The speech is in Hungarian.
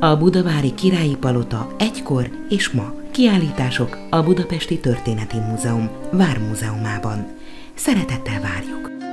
A budavári Királyi Palota egykor és ma. Kiállítások a Budapesti Történeti Múzeum Vármúzeumában. Szeretettel várjuk!